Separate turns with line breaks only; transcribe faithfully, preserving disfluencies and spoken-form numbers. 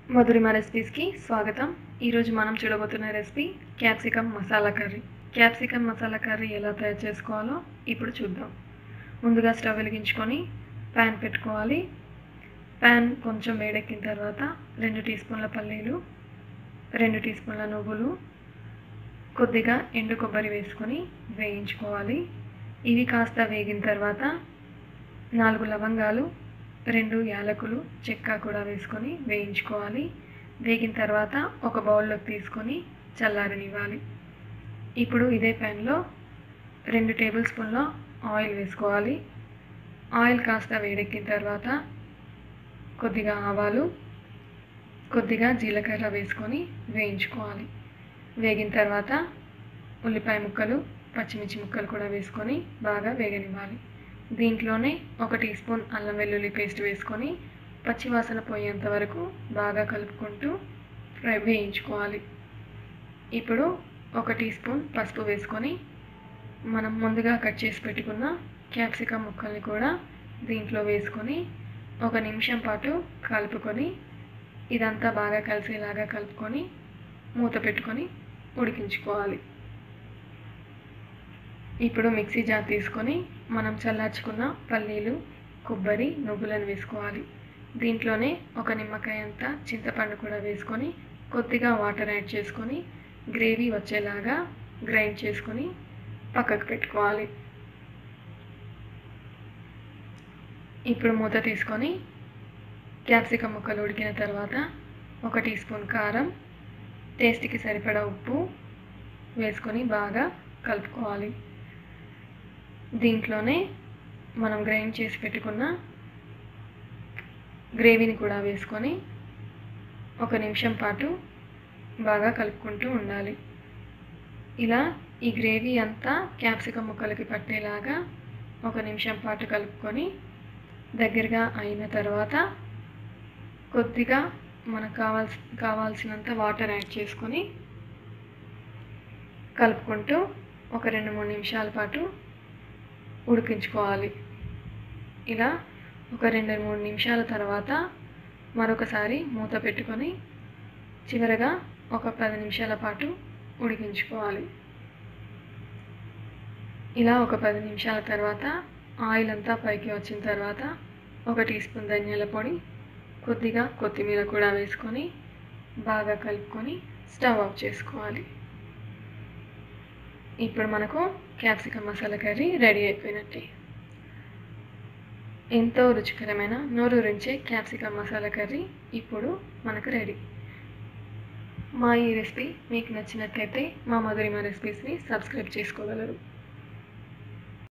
మధురిమ రెసిపీస్కి స్వాగతం. ఈరోజు మనం చూడబోతున్న recipe capsicum masala curry. Capsicum masala curry ఎలా తయారు చేసుకోవాలో ఇప్పుడు చూద్దాం. ముందుగా స్టవ్ వెలిగించుకొని ప్యాన్ పెట్టుకోవాలి. ప్యాన్ కొంచెం వేడెక్కిన తర్వాత రెండు టీ స్పూన్ల పల్లీలు, రెండు టీ స్పూన్ల నువ్వులు, కొద్దిగా ఎండు కొబ్బరి వేసుకొని వేయించుకోవాలి. ఇవి కాస్త వేగిన తర్వాత నాలుగు లవంగాలు, రెండు యాలకులు, చెక్క కూడా వేసుకొని వేయించుకోవాలి. వేగిన తర్వాత ఒక బౌల్లోకి తీసుకొని చల్లారనివ్వాలి. ఇప్పుడు ఇదే ప్యాన్లో రెండు టేబుల్ స్పూన్ల ఆయిల్ వేసుకోవాలి. ఆయిల్ కాస్త వేడెక్కిన తర్వాత కొద్దిగా ఆవాలు, కొద్దిగా జీలకర్ర వేసుకొని వేయించుకోవాలి. వేగిన తర్వాత ఉల్లిపాయ ముక్కలు, పచ్చిమిర్చి ముక్కలు కూడా వేసుకొని బాగా వేగనివ్వాలి. దీంట్లోనే ఒక టీ స్పూన్ అల్లం వెల్లుల్లి పేస్ట్ వేసుకొని పచ్చివాసన పోయేంత వరకు బాగా కలుపుకుంటూ ఫ్రై వేయించుకోవాలి. ఇప్పుడు ఒక టీ స్పూన్ పసుపు వేసుకొని మనం ముందుగా కట్ చేసి పెట్టుకున్న క్యాప్సికమ్ ముక్కల్ని కూడా దీంట్లో వేసుకొని ఒక నిమిషం పాటు కలుపుకొని ఇదంతా బాగా కలిసేలాగా కలుపుకొని మూత పెట్టుకొని ఉడికించుకోవాలి. ఇప్పుడు మిక్సీ జార్ తీసుకొని మనం చల్లార్చుకున్న పల్లీలు, కొబ్బరి, నువ్వులను వేసుకోవాలి. దీంట్లోనే ఒక నిమ్మకాయ అంత చింతపండు కూడా వేసుకొని కొద్దిగా వాటర్ యాడ్ చేసుకొని గ్రేవీ వచ్చేలాగా గ్రైండ్ చేసుకొని పక్కకు పెట్టుకోవాలి. ఇప్పుడు మూత తీసుకొని క్యాప్సికమ్ ముక్కలు ఉడికిన తర్వాత ఒక టీ స్పూన్ కారం, టేస్ట్కి సరిపడా ఉప్పు వేసుకొని బాగా కలుపుకోవాలి. దీంట్లోనే మనం గ్రైండ్ చేసి పెట్టుకున్న గ్రేవీని కూడా వేసుకొని ఒక నిమిషం పాటు బాగా కలుపుకుంటూ ఉండాలి. ఇలా ఈ గ్రేవీ అంతా క్యాప్సికమ్ ముక్కలకి పట్టేలాగా ఒక నిమిషం పాటు కలుపుకొని దగ్గరగా అయిన తర్వాత కొద్దిగా మనకు కావాల్సి కావాల్సినంత వాటర్ యాడ్ చేసుకొని కలుపుకుంటూ ఒక రెండు మూడు నిమిషాల పాటు ఉడికించుకోవాలి. ఇలా ఒక రెండు మూడు నిమిషాల తర్వాత మరొకసారి మూత పెట్టుకొని చివరగా ఒక పది నిమిషాల పాటు ఉడికించుకోవాలి. ఇలా ఒక పది నిమిషాల తర్వాత ఆయిల్ అంతా పైకి వచ్చిన తర్వాత ఒక టీ స్పూన్ ధనియాల పొడి, కొద్దిగా కొత్తిమీర కూడా వేసుకొని బాగా కలుపుకొని స్టవ్ ఆఫ్ చేసుకోవాలి. ఇప్పుడు మనకు క్యాప్సికమ్ మసాలా కర్రీ రెడీ అయిపోయినట్టే. ఎంతో రుచికరమైన నోరూరించే క్యాప్సికమ్ మసాలా కర్రీ ఇప్పుడు మనకు రెడీ. మా ఈ రెసిపీ మీకు నచ్చినట్లయితే మా మధురిమ రెసిపీస్ని సబ్స్క్రైబ్ చేసుకోగలరు.